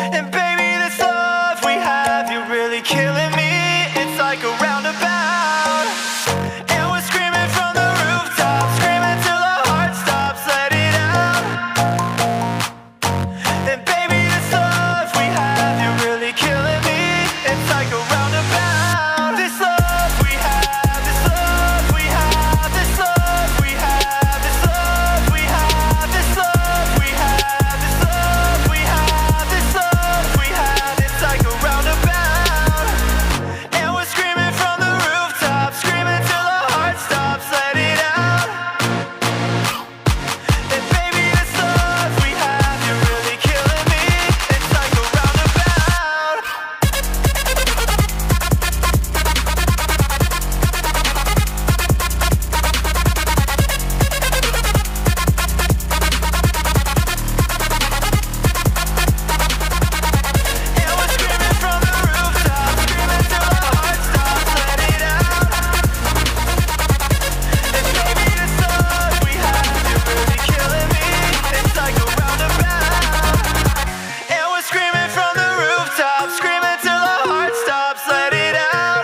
And baby, this love we have, you're really killing me. It's like a roundabout, and we're screaming from the rooftop, screaming till our heart stops, let it out. And baby, this love we have, you're really killing me. It's like a roundabout. This love we have, this love we have, this love we have, this love we have, this love we have, this love we have, this love we have. It's like a roundabout, and we're screaming from the rooftop, screaming till our heart stops, let it out. And baby, this love we have, you're really killing me. It's like a roundabout. And we're screaming from the rooftop, screaming till our heart stops, let it out. And baby, this love we have, you're really killing me. It's like a roundabout. And we're screaming from the rooftop, screaming till our heart stops, let it out.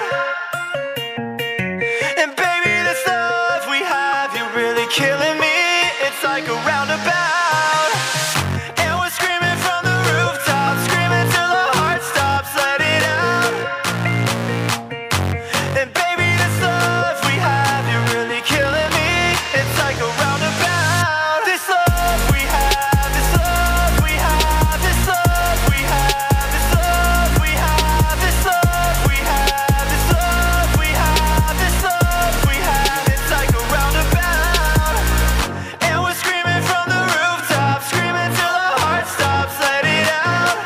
And baby, this love we have, you're really killing me. It's like a roundabout. And we're screaming from the rooftop, screaming till our heart stops, let it out. And baby, this love we have, you're really killing me. It's like a roundabout. This love we have, this love we have, this love we have, this love we have, this love we have, this love we have, this love we have. It's like a roundabout, and we're screaming from the rooftop, screaming till our heart stops, let it out.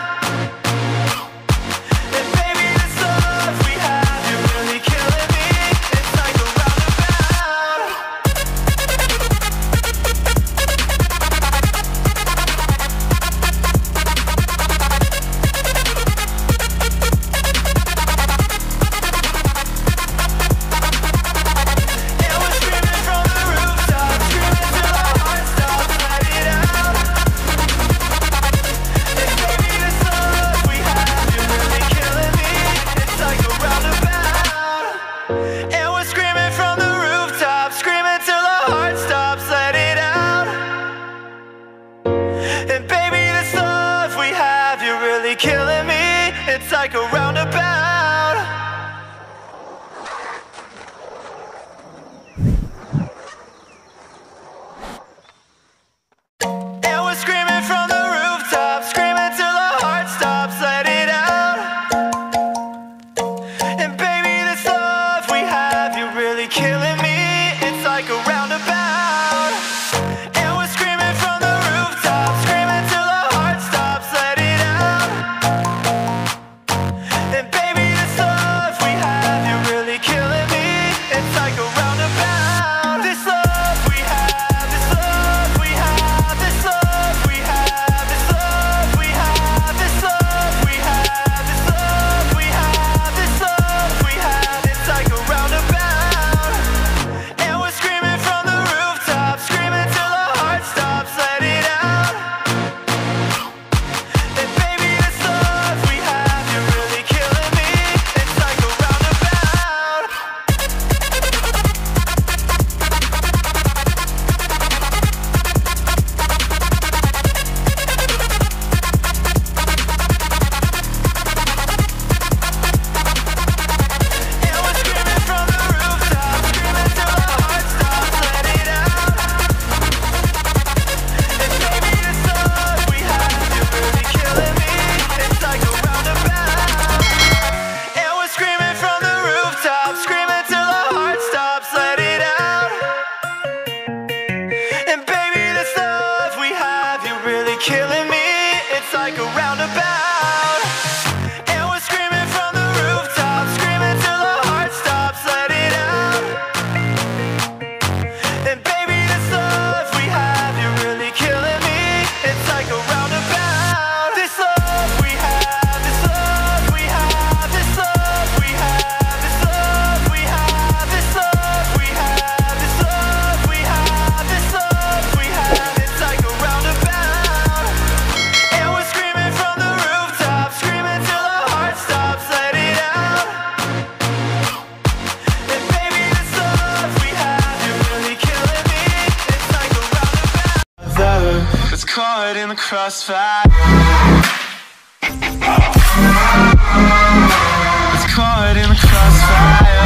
And baby, this love we have, you're really killing me. It's like a roundabout. And we're screaming from the rooftop, screaming till our heart stops, let it out. And baby, this love we have, you're really killing me. It's like a roundabout. And we're screaming from the rooftop, screaming till our heart stops, let it out. And baby, this love we have, you're really killing me. It's like a roundabout. And we're screaming from the rooftop, screaming till our heart stops, let it out. And baby, this love we have, you're really killing me. It's like a roundabout. And we're screaming from the rooftop, screaming till our heart stops, let it out. in the crossfire. It's caught in the crossfire.